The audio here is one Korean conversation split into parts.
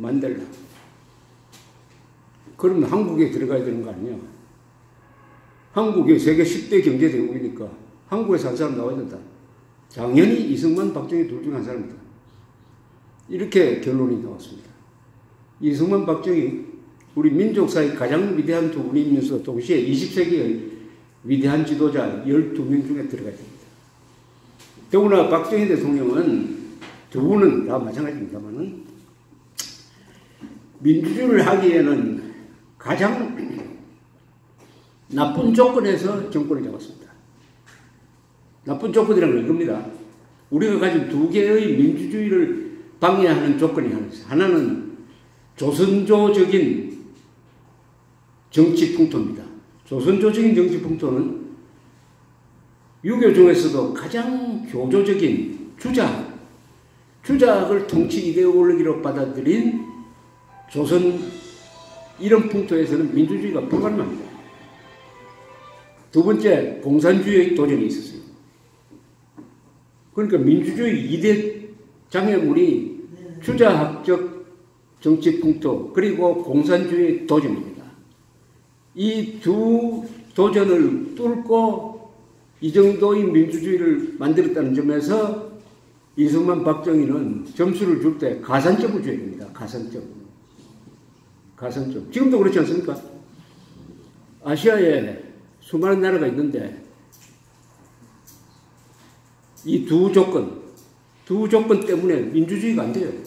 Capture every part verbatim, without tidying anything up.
만델라. 그러면 한국에 들어가야 되는 거 아니냐? 한국이 세계 십 대 경제대국이니까 한국에서 한 사람 나와야 된다. 당연히 이승만, 박정희 둘 중 한 사람이다. 이렇게 결론이 나왔습니다. 이승만, 박정희 우리 민족사의 가장 위대한 두 분이면서 동시에 이십 세기의 위대한 지도자 열두 명 중에 들어가야 됩니다. 더구나 박정희 대통령은 두 분은 다 마찬가지입니다만은 민주주의를 하기에는 가장 나쁜 조건에서 정권을 잡았습니다. 나쁜 조건이라는 건 이겁니다. 우리가 가진 두 개의 민주주의를 방해하는 조건이 하나 있어요. 하나는 조선조적인 정치 풍토입니다. 조선조적인 정치 풍토는 유교 중에서도 가장 교조적인 주작, 주작을 통치 이데올로기로 받아들인 조선 이런 풍토에서는 민주주의가 불가능합니다. 두 번째, 공산주의의 도전이 있었어요. 그러니까 민주주의 이 대 장애물이 주자학적 정치 풍토 그리고 공산주의 도전입니다. 이 두 도전을 뚫고 이 정도의 민주주의를 만들었다는 점에서 이승만, 박정희는 점수를 줄 때 가산점을 줘야 됩니다. 가산점. 가산점. 지금도 그렇지 않습니까? 아시아에 수많은 나라가 있는데 이 두 조건, 두 조건 때문에 민주주의가 안 돼요.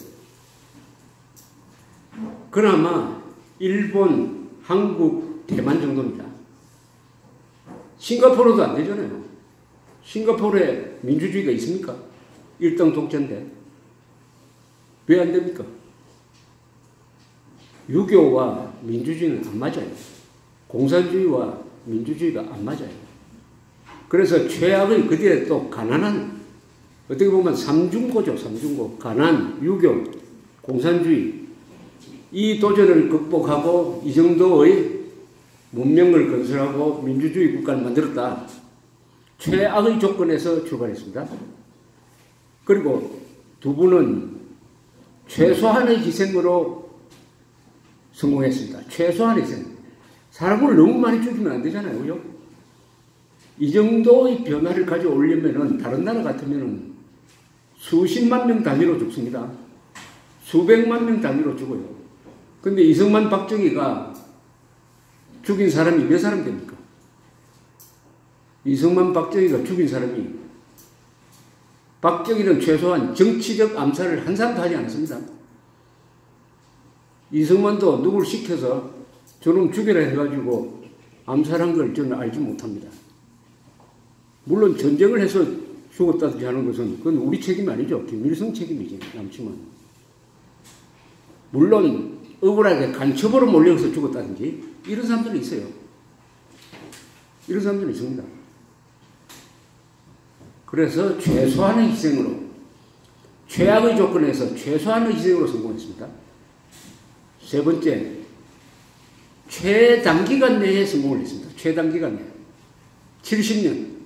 그나마 일본, 한국, 대만 정도입니다. 싱가포르도 안 되잖아요. 싱가포르에 민주주의가 있습니까? 일당 독재인데. 왜 안 됩니까? 유교와 민주주의는 안 맞아요. 공산주의와 민주주의가 안 맞아요. 그래서 최악의 그 뒤에 또 가난한, 어떻게 보면 삼중고죠. 삼중고. 가난, 유교, 공산주의. 이 도전을 극복하고 이 정도의 문명을 건설하고 민주주의 국가를 만들었다. 최악의 조건에서 출발했습니다. 그리고 두 분은 최소한의 희생으로 성공했습니다. 최소한의 희생. 사람을 너무 많이 죽이면 안 되잖아요. 그죠? 이 정도의 변화를 가져오려면은 다른 나라 같으면은 수십만 명 단위로 죽습니다. 수백만 명 단위로 죽어요. 근데 이승만, 박정희가 죽인 사람이 몇 사람 됩니까? 이승만, 박정희가 죽인 사람이, 박정희는 최소한 정치적 암살을 한 사람도 하지 않았습니다. 이승만도 누굴 시켜서 저놈 죽여라 해가지고 암살한 걸 저는 알지 못합니다. 물론 전쟁을 해서 죽었다든지 하는 것은 그건 우리 책임이 아니죠. 김일성 책임이지, 남침은. 물론 억울하게 간첩으로 몰려서 죽었다든지 이런 사람들이 있어요. 이런 사람들이 있습니다. 그래서 최소한의 희생으로, 최악의 조건에서 최소한의 희생으로 성공했습니다. 세 번째, 최단기간 내에 성공을 했습니다. 최단기간 내에. 칠십 년.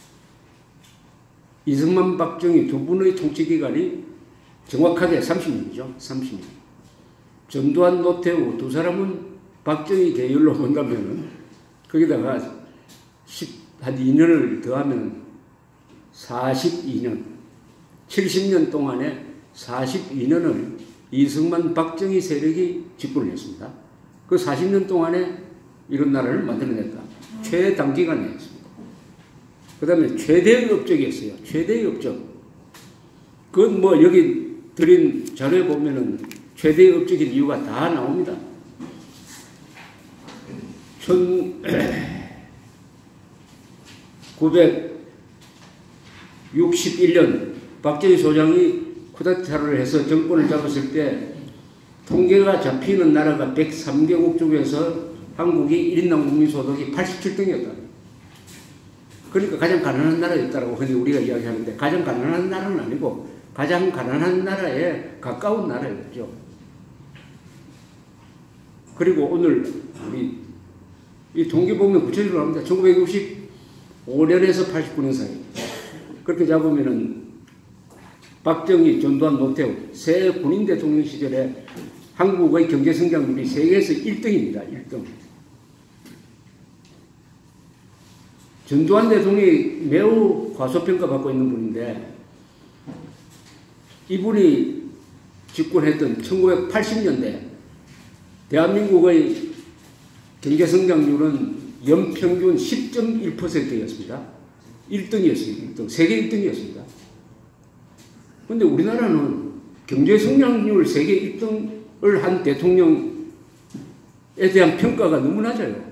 이승만, 박정희 두 분의 통치기간이 정확하게 삼십 년이죠. 삼십 년. 전두환, 노태우 두 사람은 박정희 계열로 본다면은 거기다가 한 이 년을 더하면 사십이 년. 칠십 년 동안에 사십이 년을 이승만, 박정희 세력이 집권을 했습니다. 그 사십 년 동안에 이런 나라를 만들어냈다. 최단기간에 했습니다. 그 다음에 최대의 업적이었어요. 최대의 업적. 그건 뭐 여기 드린 자료에 보면은 최대의 업적인 이유가 다 나옵니다. 천구백육십일 년 박정희 소장이 쿠데타를 해서 정권을 잡았을 때 통계가 잡히는 나라가 백삼 개국 중에서 한국이 일 인당 국민소득이 팔십칠 등이었다. 그러니까 가장 가난한 나라였다라고 흔히 우리가 이야기하는데 가장 가난한 나라는 아니고 가장 가난한 나라에 가까운 나라였죠. 그리고 오늘 우리 이 통계 보면 구체적으로 합니다. 천구백육십오 년에서 팔십구 년 사이. 그렇게 잡으면은 박정희, 전두환, 노태우 새 군인 대통령 시절에 한국의 경제 성장률이 세계에서 일 등입니다. 일 등. 전두환 대통령이 매우 과소평가받고 있는 분인데 이분이 집권했던 천구백팔십 년대 대한민국의 경제 성장률은 연평균 십 점 일 퍼센트였습니다. 일 등이었어요. 일 등. 세계 일 등이었습니다. 그런데 우리나라는 경제 성장률 세계 일 등을 한 대통령에 대한 평가가 너무 낮아요.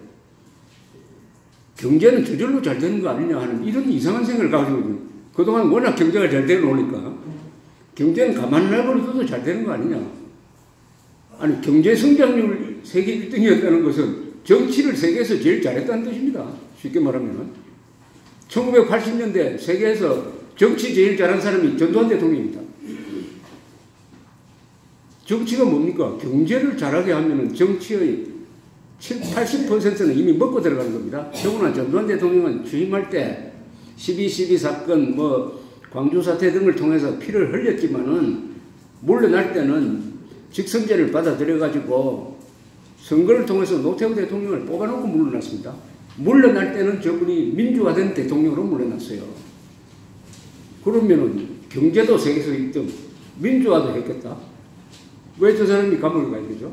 경제는 저절로 잘 되는 거 아니냐 하는 이런 이상한 생각을 가지고 있는, 그동안 워낙 경제가 잘 되어 놓으니까 경제는 가만히 놔버려도 잘 되는 거 아니냐. 아니, 경제 성장률 세계 일 등이었다는 것은 정치를 세계에서 제일 잘했다는 뜻입니다. 쉽게 말하면 천구백팔십 년대 세계에서 정치 제일 잘한 사람이 전두환 대통령입니다. 정치가 뭡니까? 경제를 잘하게 하면 정치의 칠십, 팔십 퍼센트는 이미 먹고 들어가는 겁니다. 더구나 전두환 대통령은 취임할 때 십이 십이 사건, 뭐 광주 사태 등을 통해서 피를 흘렸지만은 물러날 때는 직선제를 받아들여가지고 선거를 통해서 노태우 대통령을 뽑아놓고 물러났습니다. 물러날 때는 저분이 민주화된 대통령으로 물러났어요. 그러면은 경제도 세계에서 일 등, 민주화도 했겠다. 왜 저 사람이 감옥에 가야 되죠?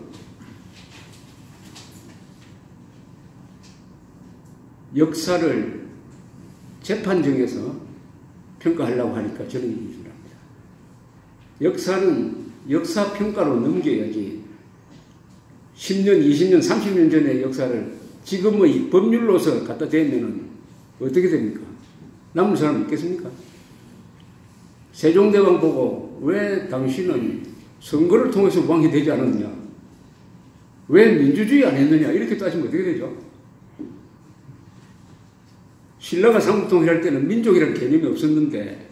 역사를 재판정에서 평가하려고 하니까 저는 이기를 합니다. 역사는 역사 평가로 넘겨야지 십 년, 이십 년, 삼십 년 전의 역사를 지금의 법률로서 갖다 대면은 어떻게 됩니까? 남은 사람 있겠습니까? 세종대왕 보고 왜 당신은 선거를 통해서 왕이 되지 않았느냐? 왜 민주주의 안 했느냐? 이렇게 따지면 어떻게 되죠? 신라가 삼국통일 할 때는 민족이라는 개념이 없었는데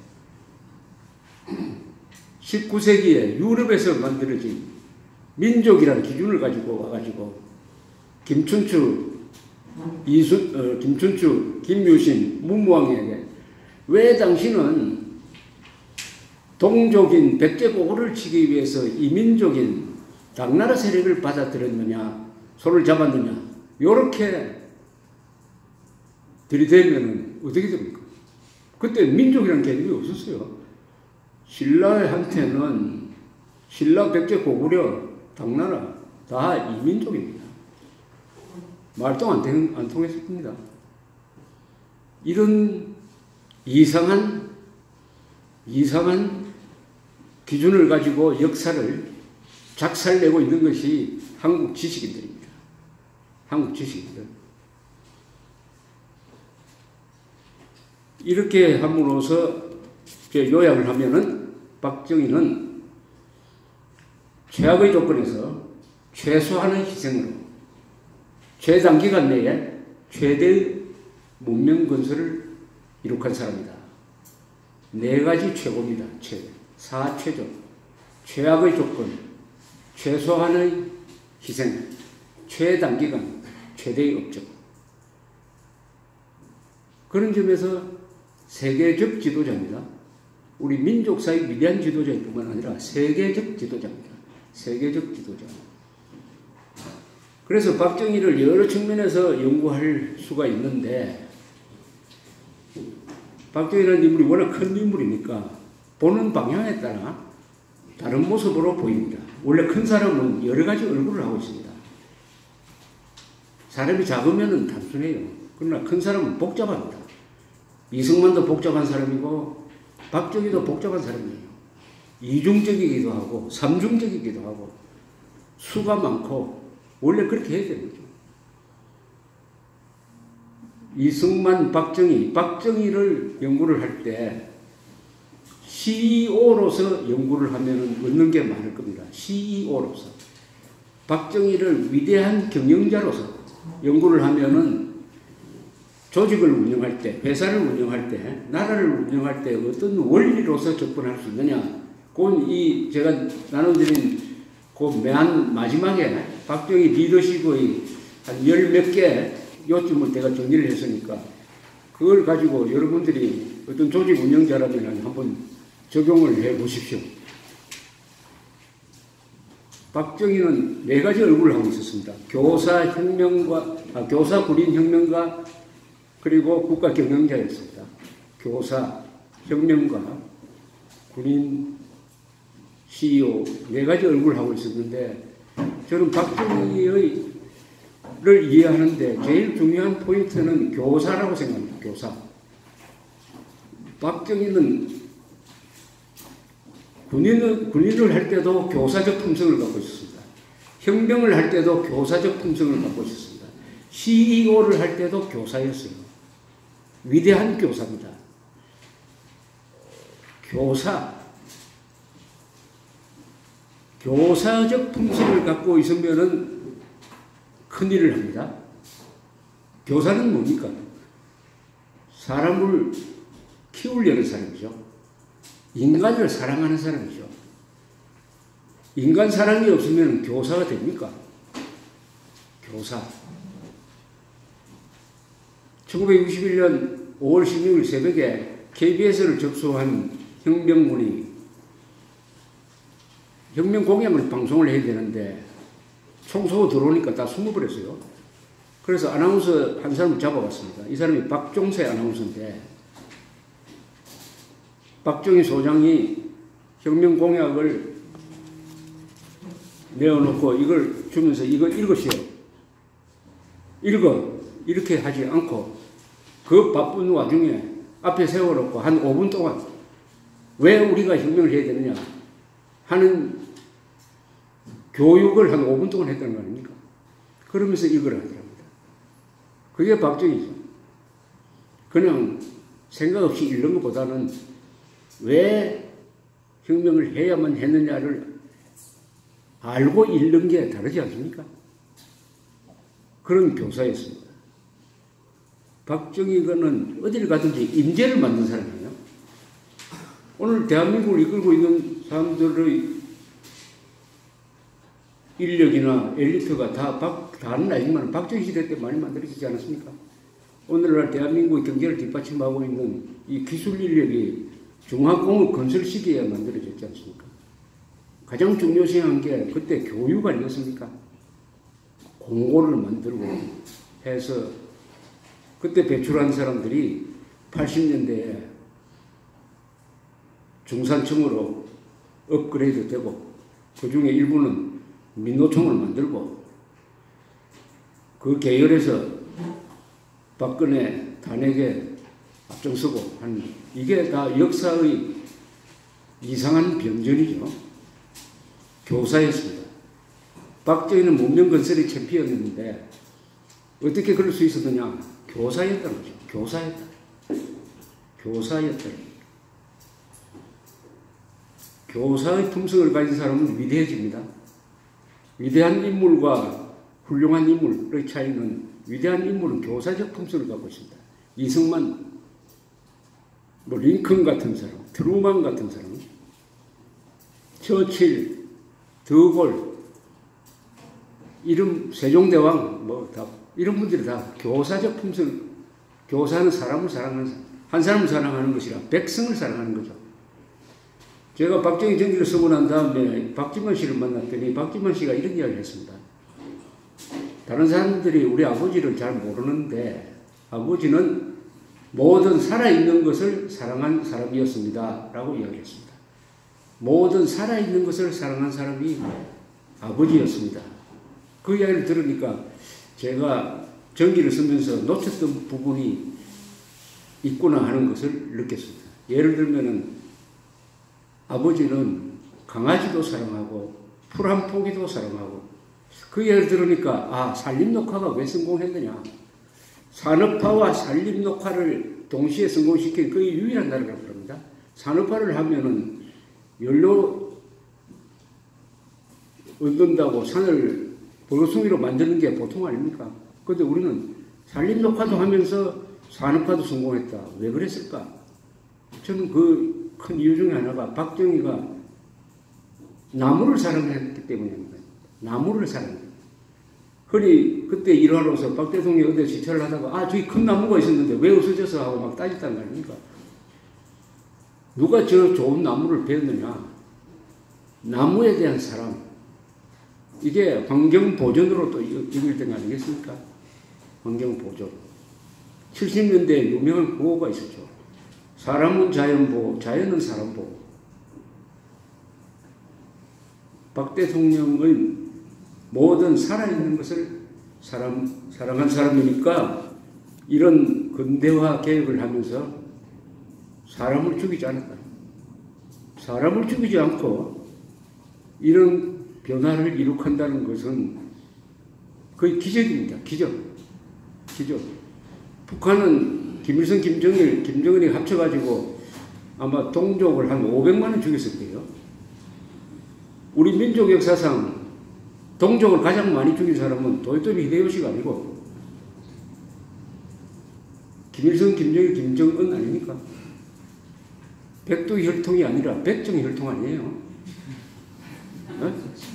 십구 세기에 유럽에서 만들어진 민족이라는 기준을 가지고 와가지고 김춘추, 이순, 어, 김춘추, 김유신, 문무왕에게 왜 당신은 동족인 백제고구려를 치기 위해서 이민족인 당나라 세력을 받아들였느냐, 손을 잡았느냐, 요렇게 들이대면 어떻게 됩니까? 그때 민족이라는 개념이 없었어요. 신라한테는 신라, 백제, 고구려, 당나라 다 이민족입니다. 말도 안, 된, 안 통했을 겁니다. 이런 이상한 이상한 기준을 가지고 역사를 작살내고 있는 것이 한국 지식인들입니다. 한국 지식인들. 이렇게 함으로써 요약을 하면은 박정희는 최악의 조건에서 최소한의 희생으로 최단기간 내에 최대의 문명 건설을 이룩한 사람이다. 네 가지 최고입니다. 최, 사최죠. 최악의 조건, 최소한의 희생, 최단기간, 최대의 업적. 그런 점에서 세계적 지도자입니다. 우리 민족사의 위대한 지도자일 뿐만 아니라 세계적 지도자입니다. 세계적 지도자. 그래서 박정희를 여러 측면에서 연구할 수가 있는데 박정희라는 인물이 워낙 큰 인물이니까 보는 방향에 따라 다른 모습으로 보입니다. 원래 큰 사람은 여러 가지 얼굴을 하고 있습니다. 사람이 작으면 단순해요. 그러나 큰 사람은 복잡합니다. 이승만도 복잡한 사람이고 박정희도 복잡한 사람이에요. 이중적이기도 하고 삼중적이기도 하고 수가 많고 원래 그렇게 해야 되는 거죠. 이승만, 박정희, 박정희를 연구를 할 때 씨이오로서 연구를 하면 얻는 게 많을 겁니다. 씨이오로서. 박정희를 위대한 경영자로서 연구를 하면은 조직을 운영할 때, 회사를 운영할 때, 나라를 운영할 때 어떤 원리로서 접근할 수 있느냐. 그건 이 제가 나눠드린 그 맨 마지막에 박정희 리더십의 한 열 몇 개 요쯤을 제가 정리를 했으니까 그걸 가지고 여러분들이 어떤 조직 운영자라면 한번 적용을 해 보십시오. 박정희는 네 가지 얼굴을 하고 있었습니다. 교사 혁명과, 아, 교사 군인 혁명가, 그리고 국가 경영자였습니다. 교사, 혁명가, 군인, 씨이오 네 가지 얼굴을 하고 있었는데, 저는 박정희의 를 이해하는데 제일 중요한 포인트는 교사라고 생각합니다. 교사. 박정희는 군인을, 군인을 할 때도 교사적 품성을 갖고 있었습니다. 혁명을 할 때도 교사적 품성을 갖고 있었습니다. 씨이오를 할 때도 교사였어요. 위대한 교사입니다. 교사. 교사적 품성을 갖고 있으면은 큰일을 합니다. 교사는 뭡니까? 사람을 키우려는 사람이죠. 인간을 사랑하는 사람이죠. 인간 사랑이 없으면 교사가 됩니까? 교사. 천구백육십일 년 오월 십육일 새벽에 케이비에스를 접수한 혁명군이 혁명 공약을 방송을 해야 되는데 총 쏘고 들어오니까 다 숨어버렸어요. 그래서 아나운서 한 사람을 잡아왔습니다. 이 사람이 박종세 아나운서인데, 박정희 소장이 혁명 공약을 내어놓고 이걸 주면서 이걸 읽으시오. 읽어. 이렇게 하지 않고 그 바쁜 와중에 앞에 세워놓고 한 오 분 동안 왜 우리가 혁명을 해야 되느냐 하는 교육을 한 오 분 동안 했다는 거 아닙니까? 그러면서 이걸 하더랍니다. 그게 박정희죠. 그냥 생각 없이 읽는 것보다는 왜 혁명을 해야만 했느냐를 알고 읽는 게 다르지 않습니까? 그런 교사였습니다. 박정희는 어디를 가든지 임재를 만든 사람이에요. 오늘 대한민국을 이끌고 있는 사람들의 인력이나 엘리트가 다 박, 다는 아니지만 박정희 시대 때 많이 만들어지지 않았습니까? 오늘날 대한민국의 경제를 뒷받침하고 있는 이 기술 인력이 중화공업 건설 시기에 만들어졌지 않습니까? 가장 중요시한 게 그때 교육 아니었습니까? 공고를 만들고 해서 그때 배출한 사람들이 팔십 년대에 중산층으로 업그레이드 되고 그 중에 일부는 민노총을 만들고 그 계열에서 박근혜 탄핵에 앞장서고 한 이게 다 역사의 이상한 병전이죠. 교사였습니다. 박정희는 문명건설의 챔피언이었는데 어떻게 그럴 수 있었느냐? 교사였다는 거죠. 교사였다. 교사였다. 교사의 품성을 가진 사람은 위대해집니다. 위대한 인물과 훌륭한 인물의 차이는 위대한 인물은 교사적 품성을 갖고 있습니다. 이승만, 뭐 링컨 같은 사람, 트루만 같은 사람, 처칠, 드골, 이름 세종대왕 뭐 다 이런 분들이 다 교사적 품성. 교사는 사람을 사랑하는 사람, 한 사람을 사랑하는 것이라 백성을 사랑하는 거죠. 제가 박정희 전기를 쓰고 난 다음에 박지만 씨를 만났더니 박지만 씨가 이런 이야기를 했습니다. 다른 사람들이 우리 아버지를 잘 모르는데 아버지는 모든 살아있는 것을 사랑한 사람이었습니다. 라고 이야기했습니다. 모든 살아있는 것을 사랑한 사람이 아버지였습니다. 그 이야기를 들으니까 제가 전기를 쓰면서 놓쳤던 부분이 있구나 하는 것을 느꼈습니다. 예를 들면은 아버지는 강아지도 사랑하고 풀 한 포기도 사랑하고 그 예를 들으니까 아 산림녹화가 왜 성공했느냐. 산업화와 산림녹화를 동시에 성공시킨 그게 유일한 나라라고 합니다. 산업화를 하면은 연료 얻는다고 산을 버거숭이로 만드는 게 보통 아닙니까? 그런데 우리는 산림녹화도 하면서 산업화도 성공했다. 왜 그랬을까? 저는 그 큰 이유 중에 하나가 박정희가 나무를 사랑했기 때문입니다. 나무를 사랑했다. 흔히 그때 일화로서 박 대통령이 어디 지체를 하다가 아 저기 큰 나무가 있었는데 왜 없어져서 하고 막 따졌다는 거 아닙니까? 누가 저 좋은 나무를 베었느냐? 나무에 대한 사랑, 이게 환경보존으로 또 연결된 거 아니겠습니까? 환경보존. 칠십 년대에 유명한 구호가 있었죠. 사람은 자연보호, 자연은 사람보호. 박 대통령의 모든 살아있는 것을 사람, 사랑한 사람이니까 이런 근대화 개혁을 하면서 사람을 죽이지 않았다. 사람을 죽이지 않고 이런 변화를 이룩한다는 것은 거의 기적입니다. 기적. 기적. 북한은 김일성, 김정일, 김정은이 합쳐가지고 아마 동족을 한 오백만 원 죽였을 거예요. 우리 민족 역사상 동족을 가장 많이 죽인 사람은 도요토미 히데요시가 아니고 김일성, 김정일, 김정은 아닙니까? 백두혈통이 아니라 백정혈통 아니에요. 네?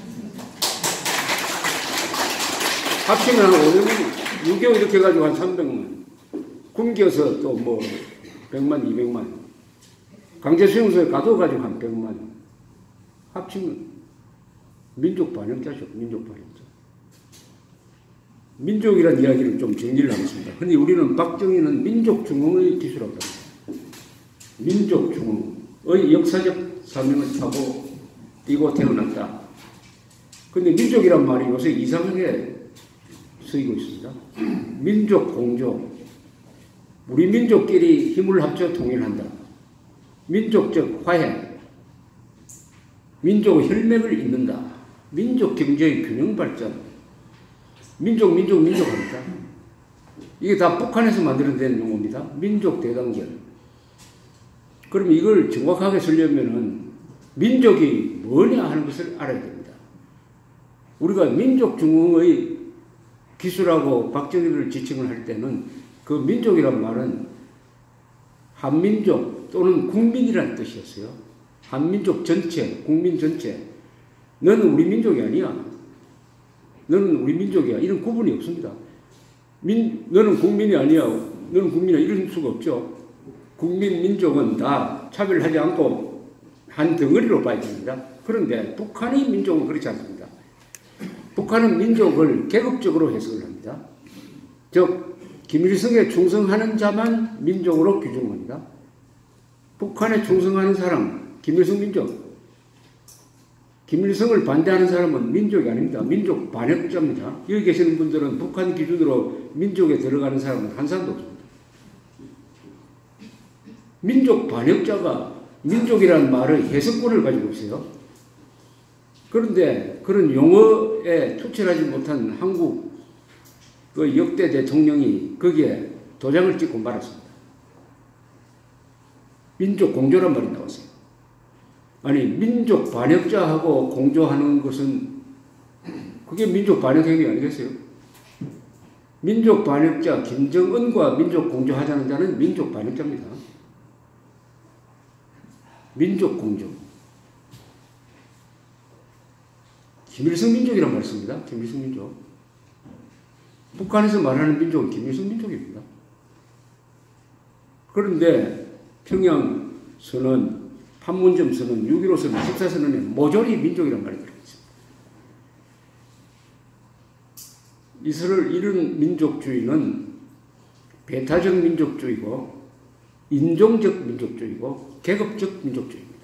합치면 한 오백만, 유교 이렇게 해가지고 한 삼백만. 굶겨서 또 뭐 백만, 이백만. 강제수용소에 가둬가지고 한 백만. 합치면 민족 반역자죠. 민족 반역자. 민족이란 이야기를 좀 정리를 하겠습니다. 근데 우리는 박정희는 민족 중흥의 기수라고 합니다. 민족 중흥의 역사적 사명을 타고 뛰고 태어났다. 근데 민족이란 말이 요새 이상하게 쓰이고 있습니다. 민족 공조. 우리 민족끼리 힘을 합쳐 통일한다. 민족적 화해. 민족 혈맥을 잇는다. 민족 경제의 균형 발전. 민족, 민족, 민족 합니다. 이게 다 북한에서 만들어낸 용어입니다. 민족 대단결. 그럼 이걸 정확하게 쓰려면은 민족이 뭐냐 하는 것을 알아야 됩니다. 우리가 민족 중흥의 기수라고 박정희를 지칭을 할 때는 그 민족이란 말은 한민족 또는 국민이라는 뜻이었어요. 한민족 전체, 국민 전체. 너는 우리 민족이 아니야. 너는 우리 민족이야. 이런 구분이 없습니다. 민, 너는 국민이 아니야. 너는 국민이야. 이럴 수가 없죠. 국민, 민족은 다 차별하지 않고 한 덩어리로 봐야 됩니다. 그런데 북한의 민족은 그렇지 않습니다. 북한은 민족을 계급적으로 해석을 합니다. 즉 김일성에 충성하는 자만 민족으로 규정합니다. 북한에 충성하는 사람, 김일성 민족. 김일성을 반대하는 사람은 민족이 아닙니다. 민족 반역자입니다. 여기 계시는 분들은 북한 기준으로 민족에 들어가는 사람은 한 사람도 없습니다. 민족 반역자가 민족이라는 말의 해석권을 가지고 있어요. 그런데 그런 용어에 투철하지 못한 한국 그 역대 대통령이 거기에 도장을 찍고 말았습니다. 민족 공조란 말이 나왔어요. 아니 민족 반역자하고 공조하는 것은 그게 민족 반역 행위 아니겠어요? 민족 반역자 김정은과 민족 공조하자는 자는 민족 반역자입니다. 민족 공조. 김일성 민족이란 말을 씁니다. 김일성 민족. 북한에서 말하는 민족은 김일성 민족입니다. 그런데 평양 선언, 판문점 선언, 육점일오 선언, 십사 선언에 모조리 민족이란 말이 들어있습니다. 이스를 이룬 민족주의는 배타적 민족주의고 인종적 민족주의고 계급적 민족주의입니다.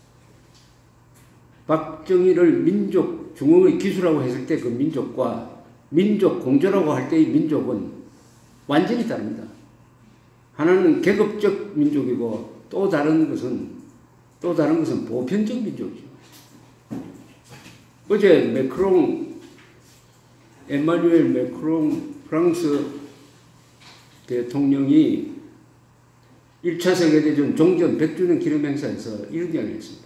박정희를 민족 중흥의 기수라고 했을 때 그 민족과 민족 공조라고 할 때의 민족은 완전히 다릅니다. 하나는 계급적 민족이고 또 다른 것은 또 다른 것은 보편적 민족이죠. 어제 매크롱 에마뉴엘 매크롱 프랑스 대통령이 일 차 세계대전 종전 백 주년 기념행사에서 이런 이야기를 했습니다.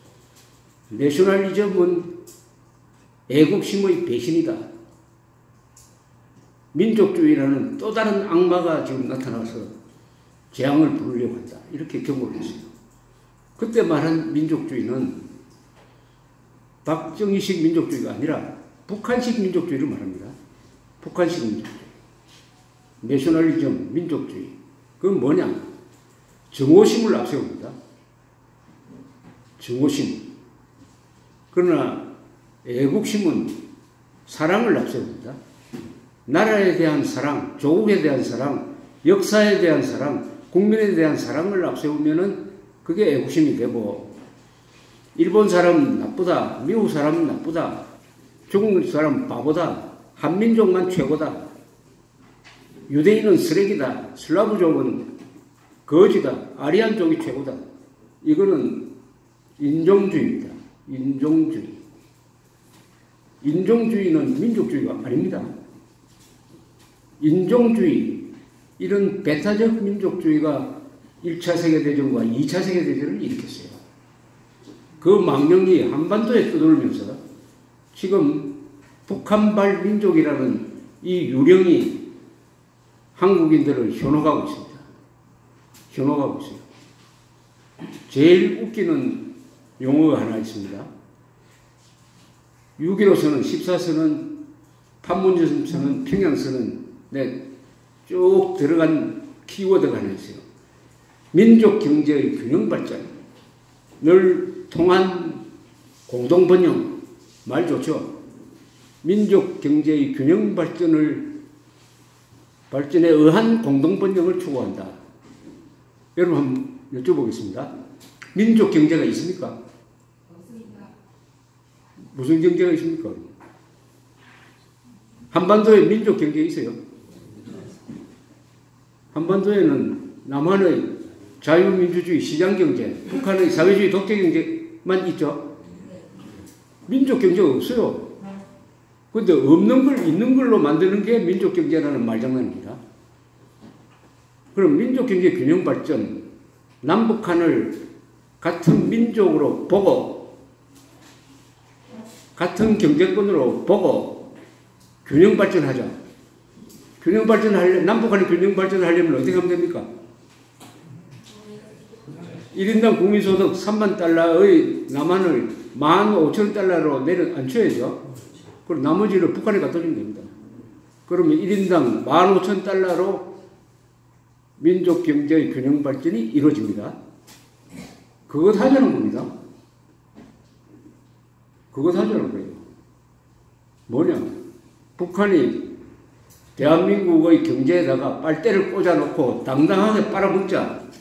내셔널리즘은 애국심의 배신이다. 민족주의라는 또 다른 악마가 지금 나타나서 재앙을 부르려고 한다. 이렇게 경고를 했어요. 그때 말한 민족주의는 박정희식 민족주의가 아니라 북한식 민족주의를 말합니다. 북한식 민족주의. 내셔널리즘, 민족주의. 그건 뭐냐? 정오심을 앞세웁니다. 정오심. 그러나 애국심은 사랑을 앞세웁니다. 나라에 대한 사랑, 조국에 대한 사랑, 역사에 대한 사랑, 국민에 대한 사랑을 앞세우면은 그게 애국심이 되고, 일본 사람은 나쁘다, 미국 사람은 나쁘다, 중국 사람은 바보다, 한민족만 최고다, 유대인은 쓰레기다, 슬라브족은 거지다, 아리안족이 최고다. 이거는 인종주의입니다. 인종주의. 인종주의는 민족주의가 아닙니다. 인종주의, 이런 배타적 민족주의가 일 차 세계대전과 이 차 세계대전을 일으켰어요. 그 망령이 한반도에 떠돌면서 지금 북한발 민족이라는 이 유령이 한국인들을 현혹하고 있습니다. 현혹하고 있어요. 제일 웃기는 용어가 하나 있습니다. 육일오선은, 십사선은, 판문점선은, 평양선은 네, 쭉 들어간 키워드가 하나 있어요. 민족 경제의 균형 발전, 늘 통한 공동 번영, 말 좋죠. 민족 경제의 균형 발전을 발전에 의한 공동 번영을 추구한다. 여러분 한번 여쭤보겠습니다. 민족 경제가 있습니까? 없습니다. 무슨 경제가 있습니까? 한반도에 민족 경제 있어요? 한반도에는 남한의 자유민주주의 시장경제, 북한의 사회주의 독재경제만 있죠. 민족 경제가 없어요. 그런데 없는 걸 있는 걸로 만드는 게 민족경제라는 말장난입니다. 그럼 민족경제 균형 발전, 남북한을 같은 민족으로 보고 같은 경제권으로 보고 균형 발전하자. 균형 발전하려, 남북한이 균형 발전하려면 어떻게 하면 됩니까? 일 인당 국민소득 삼만 달러의 남한을 만 오천 달러로 내려 앉혀야죠. 그럼 나머지를 북한에 갖다 주면 됩니다. 그러면 일 인당 만 오천 달러로 민족 경제의 균형 발전이 이루어집니다. 그것 하자는 겁니다. 그것 하자는 거예요. 뭐냐? 북한이 대한민국의 경제에다가 빨대를 꽂아놓고 당당하게 빨아먹자.